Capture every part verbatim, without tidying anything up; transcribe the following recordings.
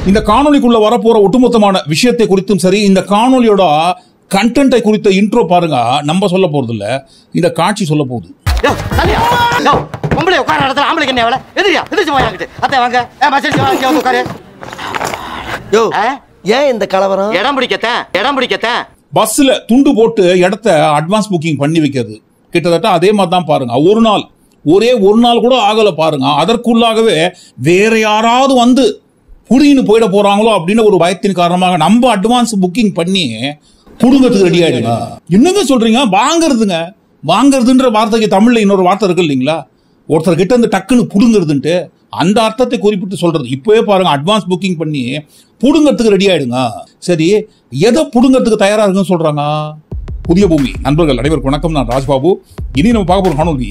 இந்த காணொலிக்குள்ள வரப்போற ஒட்டுமொத்தமான விஷயத்தை குறித்தும் சரி, இந்த காணொலியோட கண்டென்ட்டை குறித்த இன்ட்ரோ பாருங்க. நம்ம சொல்ல போறது இல்ல, இந்த காட்சி சொல்ல போகுது. பஸ்ல துண்டு போட்டு இடத்த அட்வான்ஸ் புக்கிங் பண்ணி வைக்கிறது கிட்டத்தட்ட அதே மாதிரி தான் பாருங்க. ஒரு நாள் ஒரே ஒரு நாள் கூட ஆகல பாருங்க, அதற்குள்ளாகவே வேற யாராவது வந்து புடின்னு போயிட போறாங்களோ அப்படின்னு ஒரு பயத்தின் காரணமாக நம்ம அட்வான்ஸ் புக்கிங் பண்ணி புடுங்கிறதுக்கு ரெடி ஆயிடுங்க. என்னங்க சொல்றீங்க? வாங்கறதுங்க. வாங்கறதுன்ற வார்த்தைக்கு தமிழ்ல இன்னொரு வார்த்தை இருக்கு இல்லைங்களா, ஒருத்தர் கிட்ட இருந்து டக்குன்னு புடுங்கிறதுன்ட்டு அந்த அர்த்தத்தை குறிப்பிட்டு சொல்றது. இப்பவே பாருங்க, அட்வான்ஸ் புக்கிங் பண்ணி புடுங்கிறதுக்கு ரெடி ஆயிடுங்க. சரி, எதை புடுங்கிறதுக்கு தயாரா இருக்குன்னு சொல்றாங்க? புதிய பூமி நண்பர்கள் அனைவருக்கும் வணக்கம். நான் ராஜ்பாபு. இனி நம்ம பார்க்க போற காணொலி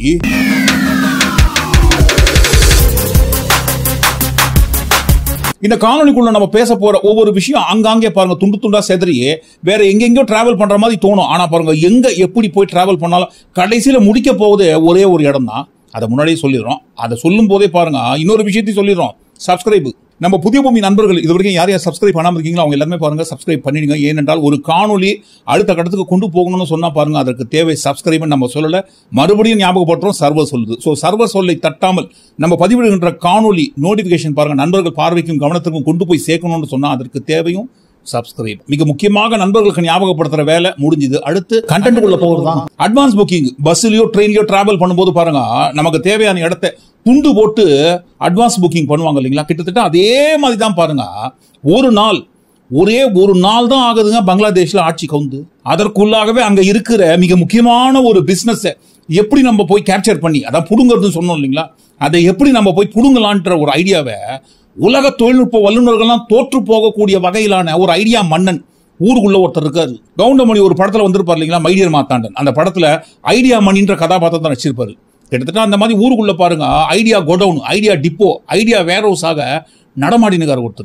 இந்த காணொலிக்குள்ள நம்ம பேச போற ஒவ்வொரு விஷயம் அங்காங்கே பாருங்க துண்டு துண்டா செதறி வேற எங்கெங்கயோ டிராவல் பண்ற மாதிரி தோணும். ஆனா பாருங்க, எங்க எப்படி போய் டிராவல் பண்ணாலும் கடைசியில முடிக்க போகுது ஒரே ஒரு இடம் தான். அதை முன்னாடியே சொல்லிடுறோம். அதை சொல்லும் போதே பாருங்க இன்னொரு விஷயத்தையும் சொல்லிடுறோம். சப்ஸ்கிரைப். நம்ம புதிய பூமி நண்பர்கள் இது வரைக்கும் யார் யார் சப்ஸ்கிரைப் பண்ணாம இருக்கீங்களோ அவங்க எல்லாமே பாருங்க சப்ஸ்கிரைப் பண்ணிடுங்க. ஏனென்றால் ஒரு காணொலி அடுத்த கட்டத்துக்கு கொண்டு போகணும்னு சொன்னா பாருங்க அதற்கு தேவை சப்ஸ்கிரைப். நம்ம சொல்லல, மறுபடியும் ஞாபகப்படுறோம், சர்வர் சொல்லுது. சோ சர்வர் சொல்லை தட்டாமல் நம்ம பதிவிடுகின்ற காணொலி நோட்டிபிகேஷன் பாருங்க நண்பர்கள் பார்வைக்கும் கவனத்திற்கும் கொண்டு போய் சேர்க்கணும்னு சொன்னா அதற்கு தேவையும் சப்ஸ்கிரைப். மிக முக்கியமாக நண்பர்களுக்கு ஞாபகப்படுத்துற வேலை முடிஞ்சது. அடுத்து கண்டென்ட் உள்ள போறதுதான் அட்வான்ஸ் புக்கிங். பஸ்லயோ ட்ரெயின்லயோ டிராவல் பண்ணும்போது பாருங்க நமக்கு தேவையான இடத்தை துண்டு போட்டு அட்வான்ஸ் புக்கிங் பண்ணுவாங்க இல்லைங்களா, கிட்டத்தட்ட அதே மாதிரி தான் பாருங்க. ஒரு நாள் ஒரே ஒரு நாள் தான் ஆகுதுங்க பங்களாதேஷ்ல ஆட்சி கவுந்து. அதற்குள்ளாகவே அங்க இருக்கிற மிக முக்கியமான ஒரு பிசினஸ் எப்படி நம்ம போய் கேப்சர் பண்ணி அதான் புடுங்கிறது சொன்னோம் இல்லைங்களா, அதை எப்படி நம்ம போய் புடுங்கலான்ற ஒரு ஐடியாவை உலக தொழில்நுட்ப வல்லுநர்கள்லாம் தோற்று போகக்கூடிய வகையிலான ஒரு ஐடியா மன்னன் ஊருக்குள்ள ஒருத்தர் இருக்காரு. கவுண்டமணி ஒரு படத்துல வந்திருப்பார் இல்லைங்களா, மைடியர் மாத்தாண்டன். அந்த படத்துல ஐடியா மணின்ற கதாபாத்திரம் தான் வச்சிருப்பாரு. கிட்டத்தட்ட அந்த மாதிரி ஊருக்குள்ள பாருங்க idea godown, idea depot, idea warehouse ஆக நடமாடினுக்கார ஒருத்தர்.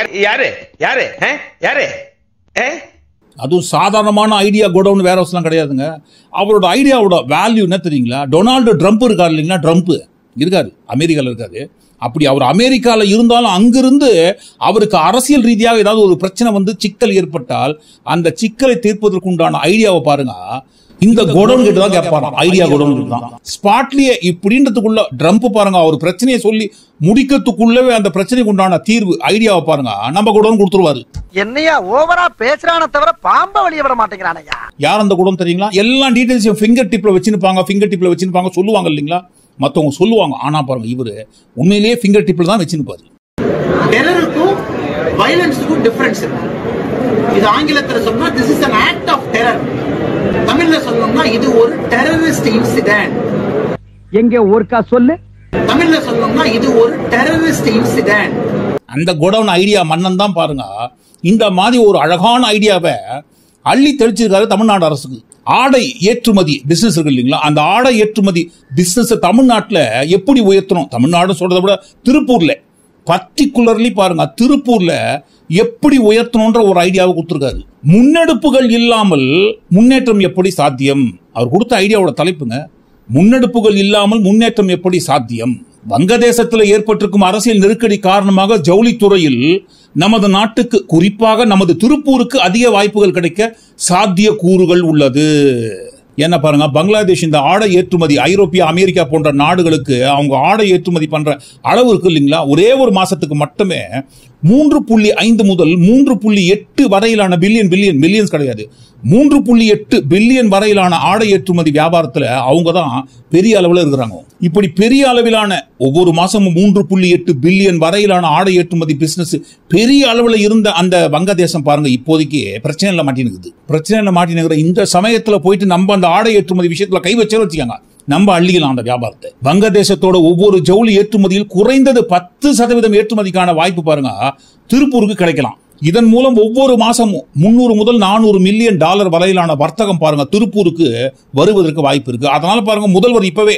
அதுவும் சாதாரணமான ஐடியா கோடவுன் வேர் ஹவுஸ் எல்லாம் கிடையாதுங்க. அவரோட ஐடியாவோட வேல்யூ என்ன தெரியுங்களா? டொனால்டு ட்ரம்ப் இருக்காரு இல்லைங்களா, ட்ரம்ப் இருக்காரு, அமெரிக்கால இருக்காரு. அப்படி அவர் அமெரிக்கால இருந்தாலும் அங்கிருந்து அவருக்கு அரசியல் ரீதியாக ஏதாவது ஒரு பிரச்சனை வந்து சிக்கல் ஏற்பட்டால் அந்த சிக்கலை தீர்ப்பதற்கு உண்டான ஐடியாவை பாருங்க இந்த கோடவுன் கிட்ட தான் கேட்பாராம். ஐடியா கோடவுன் தான் ஸ்பாட்லயே இப்படின்றதுக்குள்ள ட்ரம்ப் பாருங்க அவர் பிரச்சனையை சொல்லி முடிக்கிறதுக்குள்ளவே அந்த பிரச்சனைக்கு உண்டான தீர்வு ஐடியாவை பாருங்க நம்ம கோடவுன் கொடுத்துருவாரு. என்னையா ஓவரா பேசுறானே தவிர பாம்ப வெளிய விட மாட்டேங்கிறானயா. யார் அந்த கோடவுன் தெரியுங்களா? எல்லா டீடைல்ஸையும் ஃபிங்கர் டிப்ல வச்சிருப்பாங்க, ஃபிங்கர் டிப்ல வச்சிருப்பாங்க சொல்லுவாங்க இல்லைங்களா, மத்தவங்க சொல்லுவாங்க. ஆனா பாருங்க இவரு உண்மையிலேயே ஃபிங்கர் டிப்ல தான் வச்சிருப்பாரு. டெரருக்கும் வயலன்ஸுக்கும் டிஃபரன்ஸ் இருக்கு. இது ஆங்கிலத்துல சொன்னா this is an act of terror. தமிழ்ல சொல்லணும்னா இது ஒரு டெரரிஸ்ட் இன்சிடென்ட். எங்க ஒருக்கா சொல்லு. தமிழ்ல சொல்லணும்னா இது ஒரு டெரரிஸ்ட் இன்சிடென்ட். அந்த கோடவுன் ஐடியா மன்னன் தான் பாருங்க இந்த மாதிரி ஒரு அழகான ஐடியாவை அள்ளி தெளிச்சிருக்காரு தமிழ்நாடு அரசுக்கு. ஆடை ஏற்றுமதி பிசினஸ் இருக்கு இல்லைங்களா, அந்த ஆடை ஏற்றுமதி பிசினஸ் தமிழ்நாட்டில் எப்படி உயர்த்தணும், தமிழ்நாடு சொல்றதை விட திருப்பூர்ல பர்டிகுலர்லி பாருங்க திருப்பூர்ல எப்படி உயர்த்தணும்ன்ற ஒரு ஐடியாவை கொடுத்திருக்காரு. முன்னெடுப்புகள் இல்லாமல் முன்னேற்றம் எப்படி சாத்தியம்? அவர் கொடுத்த ஐடியாவோட தலைப்புங்க, முன்னெடுப்புகள் இல்லாமல் முன்னேற்றம் எப்படி சாத்தியம். வங்கதேசத்தில் ஏற்பட்டிருக்கும் அரசியல் நெருக்கடி காரணமாக ஜவுளித்துறையில் நமது நாட்டுக்கு குறிப்பாக நமது திருப்பூருக்கு அதிக வாய்ப்புகள் கிடைக்க சாத்திய கூறுகள் உள்ளது. என்ன பாருங்க, பங்களாதேஷ் இந்த ஆடை ஏற்றுமதி ஐரோப்பியா அமெரிக்கா போன்ற நாடுகளுக்கு அவங்க ஆடை ஏற்றுமதி பண்ற அளவு இருக்கு இல்லைங்களா, ஒரே ஒரு மாசத்துக்கு மட்டுமே மூன்று புள்ளி ஐந்து முதல் மூன்று புள்ளி எட்டு வரையிலான பில்லியன் பில்லியன் மில்லியன்ஸ் கிடையாது மூன்று புள்ளி எட்டு பில்லியன் வரையிலான ஆடை ஏற்றுமதி வியாபாரத்துல அவங்க தான் பெரிய அளவில் இருக்கிறாங்க. இப்படி பெரிய அளவிலான ஒவ்வொரு மாசமும் மூன்று புள்ளி எட்டு பில்லியன் வரையிலான ஆடை ஏற்றுமதி பிசினஸ் பெரிய அளவில் இருந்த அந்த வங்கதேசம் பாருங்க இப்போதைக்கு பிரச்சனையில மாட்டினுக்குது. பிரச்சனையில மாட்டினுக்கிற இந்த சமயத்துல போயிட்டு நம்ம அந்த ஆடை ஏற்றுமதி விஷயத்துல கை வச்சே வச்சுக்காங்க, நம்ம அள்ளிக்கலாம் அந்த வியாபாரத்தை. வங்கதேசத்தோட ஒவ்வொரு ஜவுளி ஏற்றுமதியில் குறைந்தது பத்து சதவீதம் ஏற்றுமதிக்கான வாய்ப்பு பாருங்க திருப்பூருக்கு கிடைக்கலாம். இதன் மூலம் ஒவ்வொரு மாசமும் முன்னூறு முதல் நானூறு மில்லியன் டாலர் வரையிலான வர்த்தகம் பாருங்க திருப்பூருக்கு வருவதற்கு வாய்ப்பு இருக்கு. அதனால பாருங்க முதல்வர் இப்பவே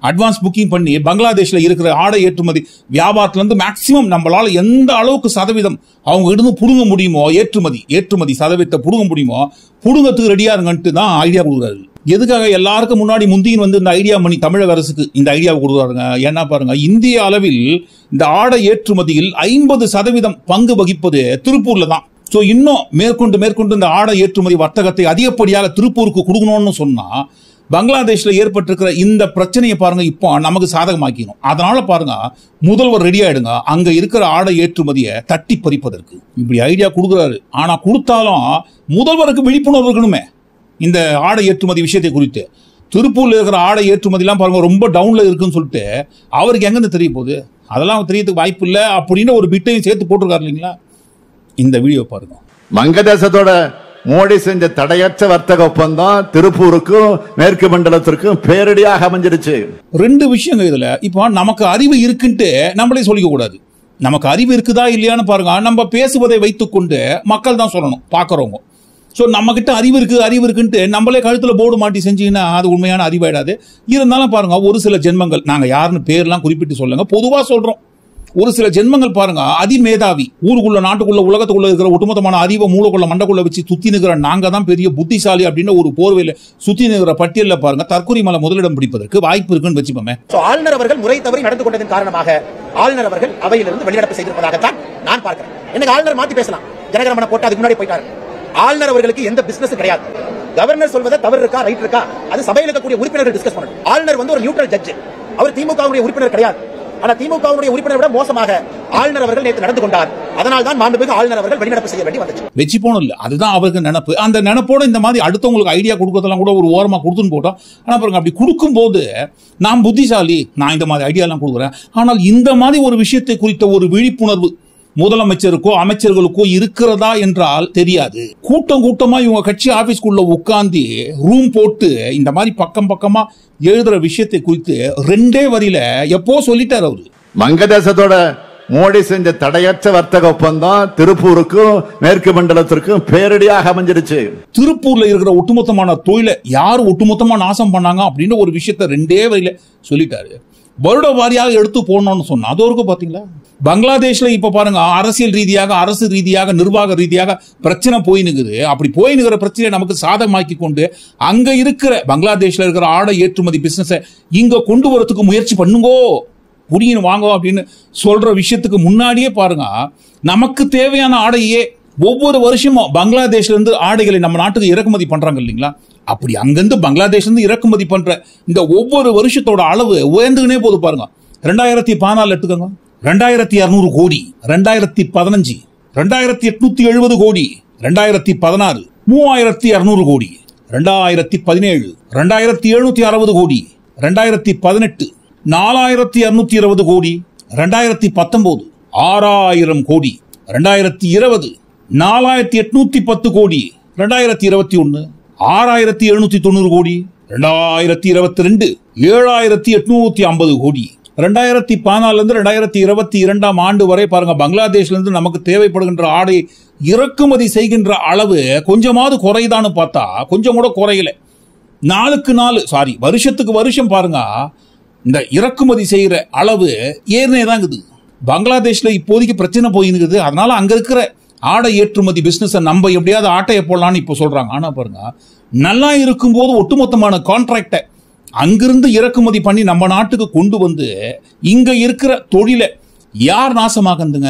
அட்வான்ஸ் புக்கிங் பண்ணி பங்களாதேஷ்ல இருக்கிற ஆடை ஏற்றுமதி வியாபாரத்துல இருந்து மேக்சிமம் நம்மளால எந்த அளவுக்கு சதவீதம் அவங்க இருந்து புடுங்க முடியுமோ ஏற்றுமதி ஏற்றுமதி சதவீதத்தை புடுங்க முடியுமோ புடுங்கத்துக்கு ரெடியா இருங்கன்ட்டு தான் ஐடியா கொடுக்குறாரு. எதுக்காக எல்லாருக்கும் முன்னாடி முந்தியின் வந்து இந்த ஐடியா பண்ணி தமிழக அரசுக்கு இந்த ஐடியாவை கொடுக்குறாருங்க. ஏன்னா பாருங்க, இந்திய அளவில் இந்த ஆடை ஏற்றுமதியில் ஐம்பது சதவீதம் பங்கு வகிப்பது திருப்பூர்ல தான். சோ இன்னும் மேற்கொண்டு மேற்கொண்டு இந்த ஆடை ஏற்றுமதி வர்த்தகத்தை அதிகப்படியாக திருப்பூருக்கு கொடுக்கணும்னு சொன்னா பங்களாதேஷ்ல ஏற்பட்டிருக்கிற இந்த பிரச்சனையை பாருங்க இப்போ நமக்கு சாதகமாக்கணும். அதனால பாருங்க, முதல்வர் ரெடி ஆயிடுங்க அங்க இருக்கிற ஆடை ஏற்றுமதியை தட்டி பறிப்பதற்கு. இப்படி ஐடியா கொடுக்குறாரு. ஆனா கொடுத்தாலும் முதல்வருக்கு விழிப்புணர்வு இருக்கணுமே இந்த ஆடை ஏற்றுமதி விஷயத்தை குறித்து. திருப்பூர்ல இருக்கிற ஆடை ஏற்றுமதி எல்லாம் பாருங்க ரொம்ப டவுன்ல இருக்குன்னு சொல்லிட்டு அவருக்கு எங்கிருந்து தெரிய போகுது? அதெல்லாம் தெரியறதுக்கு வாய்ப்பு இல்லை அப்படின்னு ஒரு பிட்டையும் சேர்த்து போட்டிருக்காரு இல்லைங்களா? இந்த வீடியோ பாருங்க. வங்கதேசத்தோட மோடி செஞ்ச தடையற்ற வர்த்தக ஒப்பந்தம் திருப்பூருக்கும் மேற்கு மண்டலத்திற்கும் பேரடியாக அமைஞ்சிருச்சு. ரெண்டு விஷயங்கள் இதுல. இப்போ நமக்கு அறிவு இருக்குன்ட்டு நம்மளே சொல்லிக்க கூடாது. நமக்கு அறிவு இருக்குதா இல்லையான்னு பாருங்க, நம்ம பேசுவதை வைத்துக் கொண்டு மக்கள் தான் சொல்லணும் பாக்குறவங்க. சோ நம்ம கிட்ட அறிவு இருக்கு அறிவு இருக்குன்ட்டு நம்மளே கழுத்துல போர்டு மாட்டி செஞ்சீங்கன்னா அது உண்மையான அறிவாயிடாது. இருந்தாலும் பாருங்க, ஒரு சில ஜென்மங்கள், நாங்க யாருன்னு பேர்லாம் குறிப்பிட்டு சொல்லுங்க, பொதுவா சொல்றோம், ஒரு சில ஜென்மங்கள் பாருங்க அதிமேதாவி, ஊருக்குள்ள நாட்டுக்குள்ள உலகத்துக்குள்ள இருக்கிற ஒட்டுமொத்தமான அறிவை மூலக்குள்ள மண்டக்குள்ள வச்சு சுத்தி நிற்கிற நாங்க தான் பெரிய புத்திசாலி அப்படின்னு ஒரு போர்வையில சுத்தி நிற்கிற பட்டியல பாருங்க தற்கொலை மலை முதலிடம் பிடிப்பதற்கு வாய்ப்பு இருக்குன்னு வச்சுப்போமே. ஆளுநர் அவர்கள் முறை தவறி நடந்து கொண்டதன் காரணமாக ஆளுநர் அவர்கள் அவையிலிருந்து வெளிநடப்பு செய்திருப்பதாகத்தான் நான் பார்க்கிறேன். எனக்கு ஆளுநர் மாத்தி பேசலாம், ஜனகணமன போட்டு அதுக்கு முன்னாடி போயிட்டாரு. ஆளுநர் அவர்களுக்கு எந்த பிசினஸ் கிடையாது. கவர்னர் சொல்வதை தவறு இருக்கா ரைட் இருக்கா அது சபையில் இருக்கக்கூடிய உறுப்பினர்கள் டிஸ்கஸ் பண்ணணும். ஆளுநர் வந்து ஒரு நியூட்ரல் ஜட்ஜ், அவர் திமுகவுடைய உறுப்பினர் கிடையாது. ஆனா திமுகவுடைய உறுப்பினர் விட மோசமாக ஆளுநர் அவர்கள் நேற்று நடந்து கொண்டார். அதனால் தான் மாண்புமிகு ஆளுநர் அவர்கள் வெளிநடப்பு செய்ய வேண்டி வந்துச்சு. வெச்சி போனோம் இல்ல, அதுதான் அவருக்கு நினைப்பு. அந்த நினைப்போட இந்த மாதிரி அடுத்தவங்களுக்கு ஐடியா கொடுக்கறதெல்லாம் கூட ஒரு ஓரமா கொடுத்துன்னு போட்டோம். ஆனா பாருங்க, அப்படி கொடுக்கும் போது நான் புத்திசாலி, நான் இந்த மாதிரி ஐடியா எல்லாம் கொடுக்குறேன். ஆனால் இந்த மாதிரி ஒரு விஷயத்தை குறித்த ஒரு விழிப்புணர்வு முதலமைச்சருக்கோ அமைச்சர்களுக்கோ இருக்கிறதா என்றால் தெரியாது. கூட்டம் கூட்டமா இவங்க கட்சி ஆபீஸ்க்குள்ள உட்கார்ந்து ரூம் போட்டு இந்த மாதிரி பக்கம் பக்கமா எழுதுற விஷயத்தை குறித்து ரெண்டே வரியில எப்போ சொல்லிட்டார் அவரு. வங்கதேசத்தோட மோடி செஞ்ச தடையற்ற வர்த்தக ஒப்பந்தம் திருப்பூருக்கும் மேற்கு மண்டலத்திற்கும் பேரடியாக அமைஞ்சிருச்சு. திருப்பூர்ல இருக்கிற ஒட்டுமொத்தமான தொழிலை யார் ஒட்டுமொத்தமா நாசம் பண்ணாங்க அப்படின்னு ஒரு விஷயத்த ரெண்டே வரியில சொல்லிட்டாரு. வருட வாரியாக எடுத்து போடணும்னு சொன்னா அது ஒரு பாத்தீங்களா? பங்களாதேஷ்ல இப்ப பாருங்க, அரசியல் ரீதியாக அரசு ரீதியாக நிர்வாக ரீதியாக பிரச்சனை போயினுக்குது. அப்படி போயினுக்கிற பிரச்சனையை நமக்கு சாதகமாக்கி கொண்டு அங்க இருக்கிற பங்களாதேஷ்ல இருக்கிற ஆடை ஏற்றுமதி பிசினஸ் இங்க கொண்டு வரதுக்கு முயற்சி பண்ணுங்கோ, புடின்னு வாங்க அப்படின்னு சொல்ற விஷயத்துக்கு முன்னாடியே பாருங்க, நமக்கு தேவையான ஆடையே ஒவ்வொரு வருஷமும் பங்களாதேஷ்ல இருந்து ஆடைகளை நம்ம நாட்டுக்கு இறக்குமதி பண்றாங்க இல்லைங்களா? அப்படி அங்கிருந்து பங்களாதேஷ்ல இருந்து இறக்குமதி பண்ற இந்த ஒவ்வொரு வருஷத்தோட அளவு உயர்ந்துகினே போது பாருங்க. ரெண்டாயிரத்தி பதினாலு எடுத்துக்கோங்க, ரெண்டாயிரத்தி இருநூறு கோடி, ரெண்டாயிரத்தி பதினஞ்சு ரெண்டாயிரத்தி எட்நூத்தி எழுபது கோடி, ரெண்டாயிரத்தி பதினாறு மூவாயிரத்தி அறுநூறு கோடி, ரெண்டாயிரத்தி பதினேழு ரெண்டாயிரத்தி எழுநூத்தி அறுபது கோடி, ரெண்டாயிரத்தி பதினெட்டு நாலாயிரத்தி இருநூத்தி இருபது கோடி, ரெண்டாயிரத்தி பத்தொன்பது ஆறாயிரம் கோடி, ரெண்டாயிரத்தி இருபது நாலாயிரத்தி எட்நூத்தி பத்து கோடி, ரெண்டாயிரத்தி இருபத்தி ஒன்னு ஆறாயிரத்தி எழுநூத்தி தொண்ணூறு கோடி, ரெண்டாயிரத்தி இருபத்தி ரெண்டு ஏழாயிரத்தி எட்நூத்தி ஐம்பது கோடி. ரெண்டாயிரத்தி பதினாலுல இருந்து ரெண்டாயிரத்தி இருபத்தி இரண்டாம் ஆண்டு வரை பாருங்க, பங்களாதேஷ்ல இருந்து நமக்கு தேவைப்படுகின்ற ஆடை இறக்குமதி செய்கின்ற அளவு கொஞ்சமாவது குறைதான்னு பார்த்தா கொஞ்சம் கூட குறையல. நாளுக்கு நாள் சாரி வருஷத்துக்கு வருஷம் பாருங்க, இந்த இறக்குமதி செய்யற அளவு ஏறினே தான் இருக்குது. பங்களாதேஷ்ல இப்போதைக்கு பிரச்சனை போயிருக்கு. அதனால அங்க இருக்கிற ஆடை ஏற்றுமதி பிசினஸ் நம்ம எப்படியாவது ஆட்டையை போடலான்னு இப்ப சொல்றாங்க. ஆனா பாருங்க, நல்லா இருக்கும் போது ஒட்டுமொத்தமான கான்ட்ராக்டை அங்கிருந்து இறக்குமதி பண்ணி நம்ம நாட்டுக்கு கொண்டு வந்து இங்க இருக்கிற தொழிலை யார் நாசமாக்குதுங்க?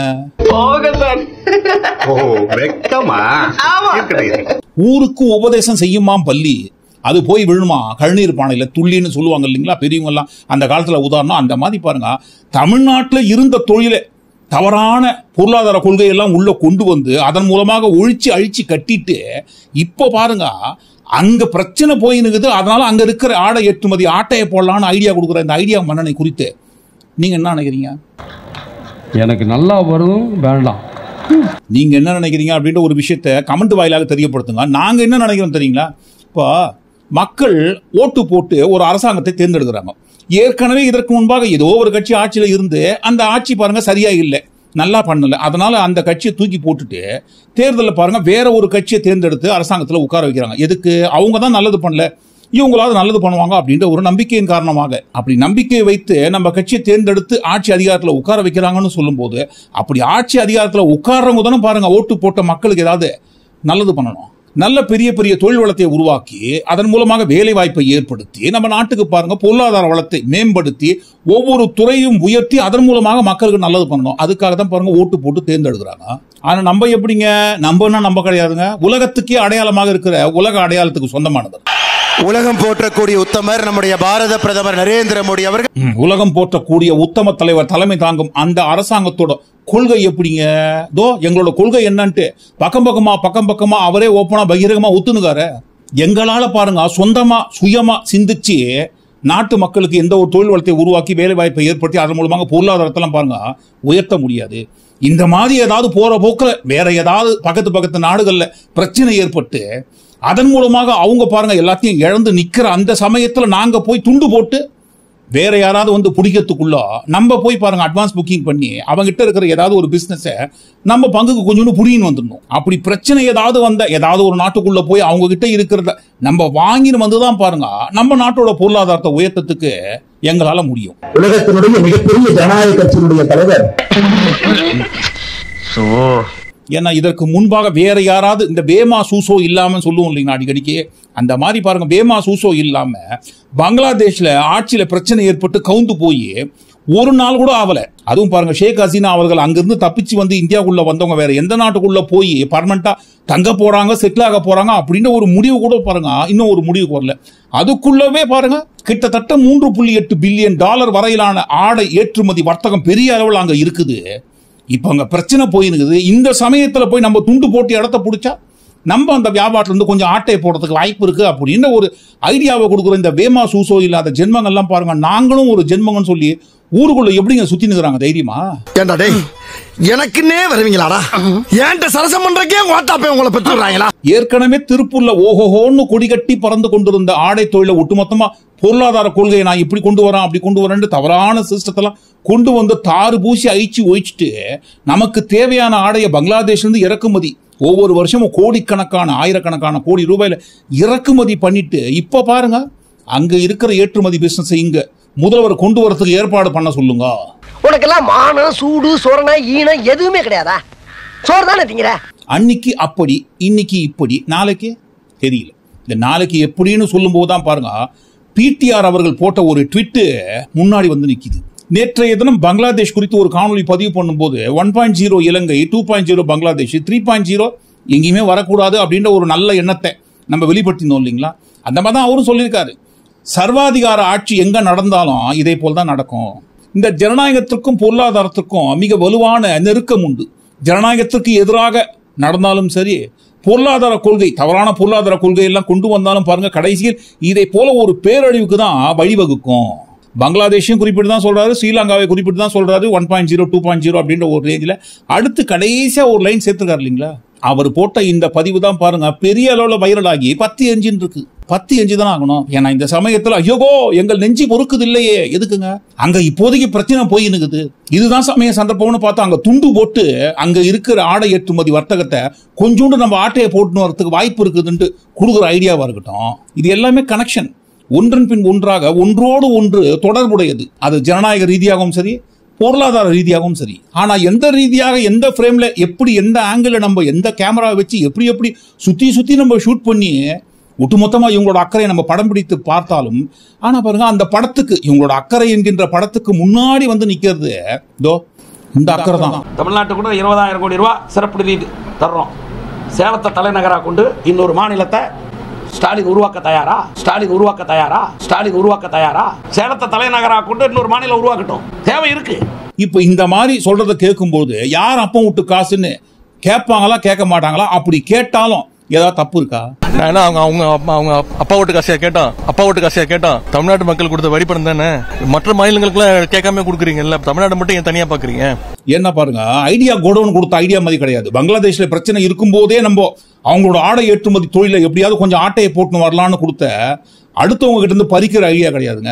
ஊருக்கு உபதேசம் செய்யுமாம் பள்ளி, அது போய் விழுமா கழுநீர் பானையில துள்ளின்னு சொல்லுவாங்க இல்லைங்களா பெரியவங்க எல்லாம் அந்த காலத்துல. உதாரணம் அந்த மாதிரி பாருங்க, தமிழ்நாட்டில் இருந்த தொழிலை தவறான பொருளாதார கொள்கையெல்லாம் உள்ள கொண்டு வந்து அதன் மூலமாக ஒழிச்சு அழிச்சு கட்டிட்டு இப்ப பாருங்க அங்க பிரச்சனை போயினுக்குது. அதனால அங்க இருக்கிற ஆடை ஏற்றுமதி ஆட்டையை போடலான்னு ஐடியா கொடுக்குற இந்த ஐடியா மன்னனை குறித்து நீங்க என்ன நினைக்கிறீங்க? எனக்கு நல்லா வரும் வேண்டாம், நீங்க என்ன நினைக்கிறீங்க அப்படின்ற ஒரு விஷயத்த கமெண்ட் வாயிலாக தெரியப்படுத்துங்க. நாங்க என்ன நினைக்கிறோம் தெரியுங்களா? இப்போ மக்கள் ஓட்டு போட்டு ஒரு அரசாங்கத்தை தேர்ந்தெடுக்கிறாங்க. ஏற்கனவே இதற்கு முன்பாக ஏதோ ஒரு கட்சி ஆட்சியில இருந்து அந்த ஆட்சி பாருங்க சரியா இல்லை, நல்லா பண்ணல, அதனால அந்த கட்சியை தூக்கி போட்டுட்டு தேர்தலில் பாருங்க வேற ஒரு கட்சியை தேர்ந்தெடுத்து அரசாங்கத்தில் உட்கார வைக்கிறாங்க. எதுக்கு? அவங்க தான் நல்லது பண்ணல, இவங்களாவது நல்லது பண்ணுவாங்க அப்படின்ற ஒரு நம்பிக்கையின் காரணமாக அப்படி நம்பிக்கையை வைத்து நம்ம கட்சியை தேர்ந்தெடுத்து ஆட்சி அதிகாரத்தில் உட்கார வைக்கிறாங்கன்னு சொல்லும் போது அப்படி ஆட்சி அதிகாரத்தில் உட்கார்றவங்க தானே பாருங்க ஓட்டு போட்ட மக்களுக்கு ஏதாவது நல்லது பண்ணணும். நல்ல பெரிய பெரிய தொழில் வளத்தை உருவாக்கி அதன் மூலமாக வேலை வாய்ப்பை ஏற்படுத்தி நம்ம நாட்டுக்கு பாருங்க பொருளாதார வளத்தை மேம்படுத்தி ஒவ்வொரு துறையும் உயர்த்தி அதன் மூலமாக மக்களுக்கு நல்லது பண்ணணும். அதுக்காக தான் பாருங்க ஓட்டு போட்டு தேர்ந்தெடுக்கிறாங்க. ஆனா நம்ம எப்படிங்க, நம்பன்னா நம்ப கிடையாதுங்க. உலகத்துக்கே அடையாளமாக இருக்கிற உலக அடையாளத்துக்கு சொந்தமானது. உலகம் போற்றக்கூடிய உத்தமர் நம்முடைய பாரத பிரதமர் நரேந்திர மோடி அவர்கள். உலகம் போற்றக்கூடிய உத்தம தலைவர் தலைமை தாங்கும் அந்த அரசாங்கத்தோட கொள்கை எப்படிங்க? தோ எங்களோட கொள்கை என்னன்ட்டு பக்கம் பக்கமா பக்கம் பக்கமா அவரே ஓப்பனா பகிரங்கமா ஒத்துனுக்காரு. எங்களால பாருங்க சொந்தமா சுயமா சிந்திச்சு நாட்டு மக்களுக்கு எந்த ஒரு தொழில் வளத்தை உருவாக்கி வேலை வாய்ப்பை ஏற்படுத்தி அதன் மூலமாக பொருளாதாரத்தெல்லாம் பாருங்க உயர்த்த முடியாது. இந்த மாதிரி ஏதாவது போற போக்கில் வேற ஏதாவது பக்கத்து பக்கத்து நாடுகள்ல பிரச்சனை ஏற்பட்டு அதன் மூலமாக அவங்க பாருங்க எல்லாத்தையும் இழந்து நிக்கிற அந்த சமயத்துல நாங்க போய் துண்டு போட்டு வேற யாராவது வந்து பிடிக்கிறதுக்குள்ள நம்ம போய் பாருங்க அட்வான்ஸ் புக்கிங் பண்ணி அவங்ககிட்ட இருக்கிற ஏதாவது ஒரு பிசினஸ் நம்ம பங்குக்கு கொஞ்சோண்டு புடின்னு வந்துடணும். அப்படி பிரச்சனை ஏதாவது வந்த ஏதாவது ஒரு நாட்டுக்குள்ள போய் அவங்க கிட்ட இருக்கிறத நம்ம வாங்கின்னு வந்துதான் பாருங்க நம்ம நாட்டோட பொருளாதாரத்தை உயர்த்தத்துக்கு எங்களால முடியும். உலகத்தினுடைய மிகப்பெரிய ஜனநாயக கட்சியினுடைய தலைவர். ஏன்னா இதற்கு முன்பாக வேற யாராவது இந்த பேமா சூசோ இல்லாம சொல்லுவோம் இல்லைங்களா அடிக்கடிக்கு, அந்த மாதிரி பாருங்க பேமா சூசோ இல்லாம பங்களாதேஷ்ல ஆட்சியில பிரச்சனை ஏற்பட்டு கவுந்து போய் ஒரு நாள் கூட ஆகல. அதுவும் பாருங்க ஷேக் ஹசீனா அவர்கள் அங்கிருந்து தப்பிச்சு வந்து இந்தியாவுக்குள்ள வந்தவங்க வேற எந்த நாட்டுக்குள்ள போய் பர்மனண்டா தங்க போறாங்க செட்டில் ஆக போறாங்க அப்படின்னு ஒரு முடிவு கூட பாருங்க இன்னும் ஒரு முடிவுக்கு வரல. அதுக்குள்ளவே பாருங்க கிட்டத்தட்ட மூன்று புள்ளி எட்டு பில்லியன் டாலர் வரையிலான ஆடை ஏற்றுமதி வர்த்தகம் பெரிய அளவில் அங்க இருக்குது. இப்ப அங்க பிரச்சனை போயிருக்குது. இந்த சமயத்துல போய் நம்ம துண்டு போட்டு இடத்த பிடிச்சா நம்ம அந்த வியாபாரத்துல இருந்து கொஞ்சம் ஆட்டையை போடுறதுக்கு வாய்ப்பு இருக்கு அப்படின்னு ஒரு ஐடியாவை கொடுக்குற இந்த வேமா சூசோ இல்லாத ஜென்மங்கள்லாம் பாருங்க நாங்களும் ஒரு ஜென்மங்கன்னு சொல்லி ஊருக்குள்ள எப்படிங்க சுத்தி நிக்கிறாங்க தைரியமா? ஏண்டா டேய் எனக்குன்னே வருவீங்களாடா? ஏன்ட்ட சரசம் பண்றக்கே வாட்டாப்பே உங்களை பெற்றுறாங்களா? ஏற்கனவே திருப்பூர்ல ஓஹோன்னு கொடி கட்டி பறந்து கொண்டிருந்த ஆடை தொழிலை ஒட்டுமொத்தமா பொருளாதார கொள்கையை நான் இப்படி கொண்டு வரேன் அப்படி கொண்டு வரேன் தவறான சிஸ்டத்தெல்லாம் கொண்டு வந்து தாறு பூசி அழிச்சு ஒழிச்சுட்டு நமக்கு தேவையான ஆடையை பங்களாதேஷ்ல இருந்து இறக்குமதி ஒவ்வொரு வருஷமும் கோடிக்கணக்கான ஆயிரக்கணக்கான கோடி ரூபாயில இறக்குமதி பண்ணிட்டு இப்ப பாருங்க அங்க இருக்கிற ஏற்றுமதி பிசினஸ் இங்க முதல்வர் கொண்டு வரதுக்கு ஏற்பாடு பண்ண சொல்லுங்க. உனக்கெல்லாம் மானம் சூடு சொரணை ஈனம் எதுவுமே கிடையாதா? சோறு தானே திங்கிற. அன்னைக்கு அப்படி இன்னைக்கு இப்படி நாளைக்கு தெரியல. இந்த நாளைக்கு எப்படின்னு சொல்லும் போதுதான் பாருங்க பிடிஆர் அவர்கள் போட்ட ஒரு ட்வீட் முன்னாடி வந்து நிக்குது. நேற்றைய தினம் பங்களாதேஷ் குறித்து ஒரு காணொலி பதிவு பண்ணும்போது one point zero Ilangai, two point zero Bangladesh, three point zero எங்கேயுமே வரக்கூடாது அப்படின்ற ஒரு நல்ல எண்ணத்தை நம்ம வெளிப்படுத்தினோம் இல்லைங்களா? அந்த மாதிரி தான் அவரும் சொல்லியிருக்காரு. சர்வாதிகார ஆட்சி எங்க நடந்தாலும் இதே போல் தான் நடக்கும். இந்த ஜனநாயகத்திற்கும் பொருளாதாரத்திற்கும் மிக வலுவான நெருக்கம் உண்டு. ஜனநாயகத்திற்கு எதிராக நடந்தாலும் சரி, பொருளாதார கொள்கை தவறான பொருளாதார கொள்கை எல்லாம் கொண்டு வந்தாலும் பாருங்க கடைசியில் இதை போல ஒரு பேரழிவுக்கு தான் வழிவகுக்கும். பங்களாதேஷையும் குறிப்பிட்டு தான் சொல்றாரு, ஸ்ரீலங்காவை குறிப்பிட்டு தான் சொல்றாரு. One point zero two point zero அப்படின்ற ஒரு ரேஞ்சில் அடுத்து கடைசியா ஒரு லைன் சேர்த்துருக்காரு இல்லைங்களா? அவர் போட்ட இந்த பதிவு தான் பாருங்க பெரிய அளவுல வைரல் ஆகி பத்து எஞ்சின் இருக்கு. பத்து எஞ்சி தான் ஆகணும். ஏன்னா இந்த சமயத்துல ஐயோகோ எங்கள் நெஞ்சி பொறுக்குது இல்லையே, எதுக்குங்க அங்க இப்போதைக்கு பிரச்சனை போயினுக்குது. இதுதான் சமய சந்தர்ப்பம்னு பார்த்தா அங்க துண்டு போட்டு அங்க இருக்கிற ஆடை ஏற்றுமதி வர்த்தகத்தை கொஞ்சோண்டு நம்ம ஆட்டையை போட்டுன்னு வரதுக்கு வாய்ப்பு இருக்குதுன்ட்டு கொடுக்குற ஐடியாவா இருக்கட்டும். இது எல்லாமே கனெக்ஷன், ஒன்றன் பின் ஒன்றாக ஒன்றோடு ஒன்று தொடர்புடையது. அது ஜனநாயக ரீதியாகவும் சரி, பொருளாதார ரீதியாகவும் சரி. ஆனா எந்த ரீதியாக எந்த ஃப்ரேம்ல எப்படி எந்த ஆங்கிள் நம்ம எந்த கேமரா வச்சு எப்படி எப்படி சுத்தி சுத்தி நம்ம ஷூட் பண்ணி ஒட்டுமொத்தமா இவங்களோட அக்கறையை நம்ம படம் பிடித்து பார்த்தாலும் ஆனா பாருங்க அந்த படத்துக்கு இவங்களோட அக்கறை என்கின்ற படத்துக்கு முன்னாடி வந்து நிக்கிறது இதோ இந்த அக்கறை தான். தமிழ்நாட்டுக்கு கூட இருபதாயிரம் கோடி ரூபாய் சிறப்பு நிதி தர்றோம். சேலத்தை தலைநகராக கொண்டு இன்னொரு மாநிலத்தை ஸ்டாலின் உருவாக்க தயாரா? ஸ்டாலின் உருவாக்க தயாரா? ஸ்டாலின் உருவாக்க தயாரா? சேலத்தை தலைநகராக கொண்டு இன்னொரு மாநிலம் உருவாக்கட்டும், தேவை இருக்கு. இப்ப இந்த மாதிரி சொல்றதை கேட்கும்போது யார் அப்பம் விட்டு காசுன்னு கேட்பாங்களா கேட்க மாட்டாங்களா? அப்படி கேட்டாலும் ஏதாவது தப்பு இருக்கா? அவங்க அவங்க அவங்க அப்பா ஓட்டு காசியா கேட்டோம், அப்பா ஓட்டு காசியா கேட்டோம். தமிழ்நாட்டு மக்கள் கொடுத்த வரி பணம் தானே, மற்ற மாநிலங்களுக்குலாம் கேட்காம கொடுக்குறீங்கல்ல, தமிழ்நாடு மட்டும் ஏன் தனியா பாக்குறீங்க? என்ன பாருங்க, ஐடியா கோடவுன் கொடுத்த ஐடியா மாதிரி கிடையாது. பங்களாதேஷ்ல பிரச்சனை இருக்கும் போதே நம்ம அவங்களோட ஆடை ஏற்றுமதி தொழில எப்படியாவது கொஞ்சம் ஆட்டையை போட்டு வரலான்னு கொடுத்த அடுத்தவங்க கிட்ட இருந்து பறிக்கிற ஐடியா கிடையாதுங்க.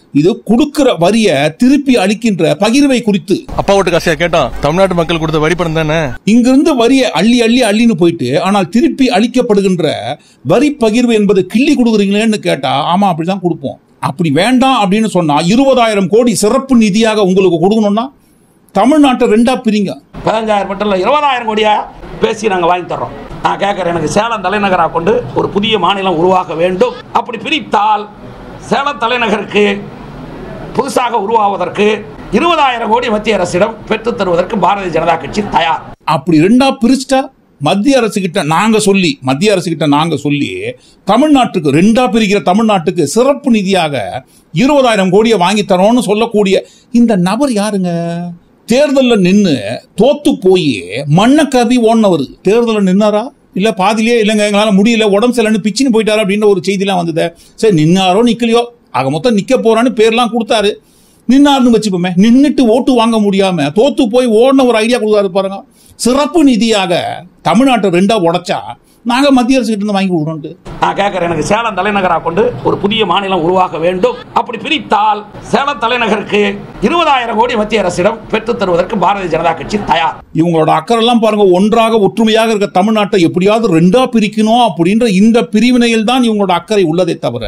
இது கொடுக்கிற வரிய திருப்பி அளிக்கின்ற பகிர்வை குறித்து. அப்பா ஓட்டு காசியா கேட்டோம், தமிழ்நாட்டு மக்கள் கொடுத்த வரி பணம் தானே. இங்கிருந்து வரிய அள்ளி அள்ளி அள்ளின்னு போயிட்டு ஆனால் திருப்பி அளிக்கப்படுகின்ற வரி பகிர்வு என்பது கிள்ளி கொடுக்குறீங்களேன்னு கேட்டா ஆமா அப்படிதான் கொடுப்போம். அப்படி வேண்டாம் அப்படின்னு சொன்னா இருபதாயிரம் கோடி சிறப்பு நிதியாக உங்களுக்கு கொடுக்கணும்னா தமிழ்நாட்டை ரெண்டா பிரிங்க. பதினஞ்சாயிரம் மட்டும் இருபதாயிரம் கோடியா பேசி நாங்க வாங்கி தர்றோம். நான் கேட்கிறேன், எனக்கு சேலம் தலைநகராக கொண்டு ஒரு புதிய மாநிலம் உருவாக்க வேண்டும். அப்படி பிரித்தால் சேலம் தலைநகருக்கு புதுசாக உருவாவதற்கு இருபதாயிரம் கோடி மத்திய அரசிடம் பெற்றுத் தருவதற்கு பாரதிய ஜனதா கட்சி தயார். அப்படி ரெண்டா பிரிச்சுட்டா மத்திய அரசு கிட்ட நாங்க சொல்லி மத்திய அரசு கிட்ட நாங்க சொல்லி தமிழ்நாட்டுக்கு ரெண்டா பிரிக்கிற தமிழ்நாட்டுக்கு சிறப்பு நிதியாக இருபதாயிரம் கோடியை வாங்கி தரோம்னு சொல்லக்கூடிய இந்த நபர் யாருங்க? தேர்தலில் நின்று தோத்து போய் மண்ணை கவி ஓடினவர் தேர்தலில் நின்னாரா இல்ல பாதிலேயே இல்லைங்க எங்களால முடியல உடம்பு சரியில்லைன்னு பிச்சுன்னு போயிட்டாரா அப்படின்ற ஒரு செய்திலாம் வந்தது. சரி நின்னாரோ நிக்கலையோ ஆக மொத்தம் நிக்க போறான்னு பேர்லாம் கொடுத்தாரு. நின்னாருன்னு வச்சுப்போமே, நின்றுட்டு ஓட்டு வாங்க முடியாம தோத்து போய் ஓடின ஒரு ஐடியா கொடுத்தாரு பாருங்க. சிறப்பு நிதியாக தமிழ்நாட்டை ரெண்டா உடைச்சா நாங்க மத்திய அரசு கிட்ட இருந்து வாங்கி கொடுக்கணும். நான் கேட்கிறேன், எனக்கு சேலம் தலைநகராக கொண்டு ஒரு புதிய மாநிலம் உருவாக்க வேண்டும். அப்படி பிரித்தால் சேலம் தலைநகருக்கு இருபதாயிரம் கோடி மத்திய அரசிடம் பெற்றுத் தருவதற்கு பாரதிய ஜனதா கட்சி தயார். இவங்களோட அக்கறை எல்லாம் பாருங்க, ஒன்றாக ஒற்றுமையாக இருக்க தமிழ்நாட்டை எப்படியாவது ரெண்டா பிரிக்கணும் அப்படின்ற இந்த பிரிவினையில் தான் இவங்களோட அக்கறை உள்ளதை தவிர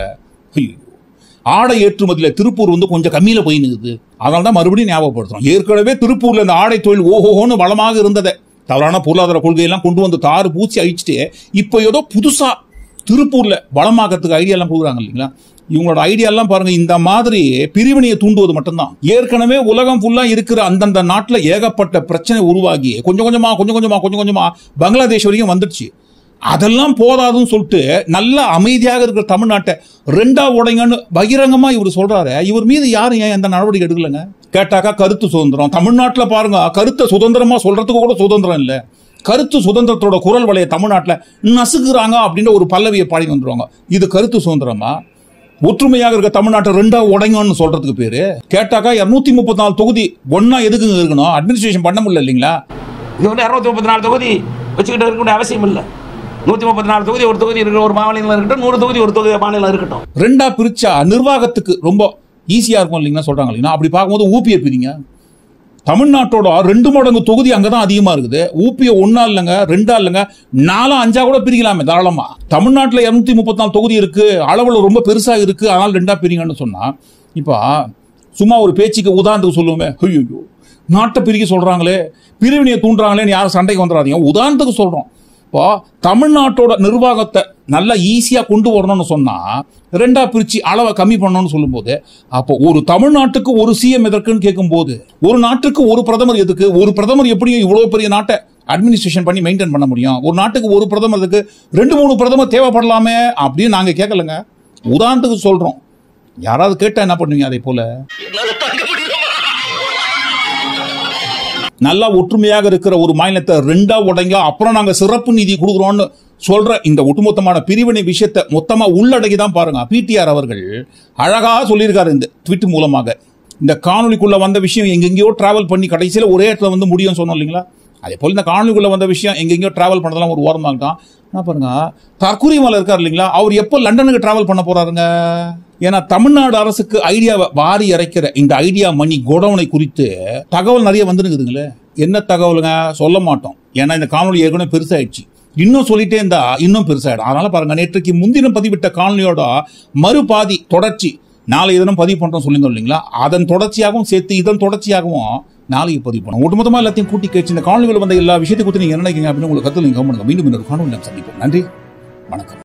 ஆடை ஏற்றுமதியில திருப்பூர் வந்து கொஞ்சம் கம்மியில போய் நிற்குது. அதனால தான் மறுபடியும் ஞாபகப்படுத்துறோம். ஏற்கனவே திருப்பூர்ல இந்த ஆடை தொழில் ஓஹோன்னு வளமாக இருந்ததை தவறான பொருளாதார கொள்கையெல்லாம் கொண்டு வந்து தாறு பூச்சி அழிச்சுட்டு இப்போ ஏதோ புதுசா திருப்பூர்ல வளமாக்கிறதுக்கு ஐடியா எல்லாம் கொடுக்குறாங்க இல்லைங்களா? இவங்களோட ஐடியா எல்லாம் பாருங்க இந்த மாதிரி பிரிவினையை தூண்டுவது மட்டும்தான். ஏற்கனவே உலகம் ஃபுல்லா இருக்கிற அந்தந்த நாட்டில் ஏகப்பட்ட பிரச்சனை உருவாகி கொஞ்சம் கொஞ்சமா கொஞ்சம் கொஞ்சமா கொஞ்சம் கொஞ்சமா பங்களாதேஷ் வரைக்கும் வந்துடுச்சு. அதெல்லாம் போதாதுன்னு சொல்லிட்டு நல்ல அமைதியாக இருக்கிற தமிழ்நாட்டை ரெண்டா உடைங்கன்னு பகிரங்கமா இவர் சொல்றாரு. இவர் மீது யாரும் ஏன் எந்த நடவடிக்கை எடுக்கலங்க? கேட்டாக்கா கருத்து சுதந்திரம். தமிழ்நாட்டில் பாருங்க கருத்தை சுதந்திரமா சொல்றதுக்கு கூட சுதந்திரம் இல்லை. கருத்து சுதந்திரத்தோட குரல் வலைய தமிழ்நாட்டில் நசுக்குறாங்க அப்படின்ற ஒரு பல்லவியை பாடி வந்துருவாங்க. இது கருத்து சுதந்திரமா? ஒற்றுமையாக இருக்க தமிழ்நாட்டை ரெண்டா உடைங்கன்னு சொல்றதுக்கு பேரு. கேட்டாக்கா இருநூத்தி முப்பத்தி நாலு தொகுதி ஒன்னா எதுக்கு இருக்கணும்? அட்மினிஸ்ட்ரேஷன் பண்ண முடியல இல்லைங்களா? இது வந்து இருநூத்தி முப்பத்தி நாலு தொகுதி வச்சுக்கிட்டு இருக்க அவசியம் இல்லை. நூத்தி முப்பத்தி நாலு தொகுதி ஒரு தொகுதி இருக்கிற ஒரு மாநிலம் இருக்கட்டும், நூறு தொகுதி ஒரு தொகுதி மாநிலம் இருக்கட்டும். ரெண்டா பிரிச்சா நிர்வாகத்துக்கு ரொம்ப ஈஸியா இருக்கும் இல்லைங்கன்னா சொல்றாங்க இல்லைன்னா. அப்படி பார்க்கும்போது ஊபியை பிரிங்க. தமிழ்நாட்டோட ரெண்டு மடங்கு தொகுதி அங்கதான் அதிகமா இருக்குது. ஊபியை ஒன்னா இல்லைங்க ரெண்டா இல்லைங்க நாலா அஞ்சா கூட பிரிக்கலாமே தாராளமா. தமிழ்நாட்டில் இருநூத்தி முப்பத்தி நாலு தொகுதி இருக்கு, அளவுல ரொம்ப பெருசா இருக்கு, அதனால ரெண்டா பிரிங்கன்னு சொன்னா இப்ப சும்மா ஒரு பேச்சுக்கு உதாரணத்துக்கு சொல்லுவோமே, ஐயோ நாட்டை பிரிக்க சொல்றாங்களே பிரிவினையை தூண்டுறாங்களேன்னு யாரும் சண்டைக்கு வந்துடாதீங்க. உதாரணத்துக்கு சொல்றோம், இப்போ தமிழ்நாட்டோட நிர்வாகத்தை நல்லா ஈஸியா கொண்டு வரணும்னு சொன்னா ரெண்டா பிரிச்சு அளவை கம்மி பண்ணணும்னு சொல்லும் போது அப்போ ஒரு தமிழ்நாட்டுக்கு ஒரு சிஎம் எதற்குன்னு கேட்கும் போது ஒரு நாட்டுக்கு ஒரு பிரதமர் எதுக்கு? ஒரு பிரதமர் எப்படியும் இவ்வளவு பெரிய நாட்டை அட்மினிஸ்ட்ரேஷன் பண்ணி மெயின்டைன் பண்ண முடியும்? ஒரு நாட்டுக்கு ஒரு பிரதமர் எதுக்கு? ரெண்டு மூணு பிரதமர் தேவைப்படலாமே அப்படின்னு நாங்க கேட்கலங்க. உதாரணத்துக்கு சொல்றோம். யாராவது கேட்டா என்ன பண்ணுவீங்க? அதே போல நல்லா ஒற்றுமையாக இருக்கிற ஒரு மாநிலத்தை ரெண்டா உடைங்க அப்புறம் நாங்க சிறப்பு நிதி கொடுக்குறோம்னு சொல்ற இந்த ஒட்டுமொத்தமான பிரிவினை விஷயத்தை மொத்தமா உள்ளடக்கி தான் பாருங்க பிடிஆர் அவர்கள் அழகா சொல்லியிருக்காரு இந்த ட்வீட் மூலமாக. இந்த காணொலிக்குள்ள வந்த விஷயம் எங்கெங்கயோ டிராவல் பண்ணி கடைசியில ஒரே இடத்துல வந்து முடியும் சொன்னோம் இல்லைங்களா? அதே போல இந்த காணொலிக்குள்ள வந்த விஷயம் எங்கெங்கயோ டிராவல் பண்ணதெல்லாம் ஒரு ஓரம் தான். என்ன பாருங்க, தற்கூரி மலை இருக்காரு இல்லைங்களா, அவர் எப்போ லண்டனுக்கு டிராவல் பண்ண போறாருங்க? ஏன்னா தமிழ்நாடு அரசுக்கு ஐடியாவை வாரி இறைக்கிற இந்த ஐடியா மணி கோடவுனை குறித்து தகவல் நிறைய வந்துருக்குதுங்களே. என்ன தகவலுங்க சொல்ல மாட்டோம், ஏன்னா இந்த காணொலி ஏற்கனவே பெருசாயிடுச்சு. இன்னும் சொல்லிட்டே இருந்தா இன்னும் பெருசாயிடும். அதனால பாருங்க, நேற்றுக்கு முன்தினம் பதிவிட்ட காணொலியோட மறுபாதி தொடர்ச்சி நாளை தினம் பதிவு பண்றோம் சொல்லியிருந்தோம் இல்லைங்களா? அதன் தொடர்ச்சியாகவும் சேர்த்து இதன் தொடர்ச்சியாகவும் நாளைக்கு பதிவு பண்ணுவோம். ஒட்டுமொத்தமா எல்லாத்தையும் கூட்டி கேட்டு இந்த காணொலிகள் வந்த எல்லா விஷயத்தை குறித்து நீங்க என்ன நினைக்கிறீங்க அப்படின்னு உங்களுக்கு கருத்து நீங்க கவனிங்க. மீண்டும் இன்னொரு காணொலி நாம் சந்திப்போம். நன்றி, வணக்கம்.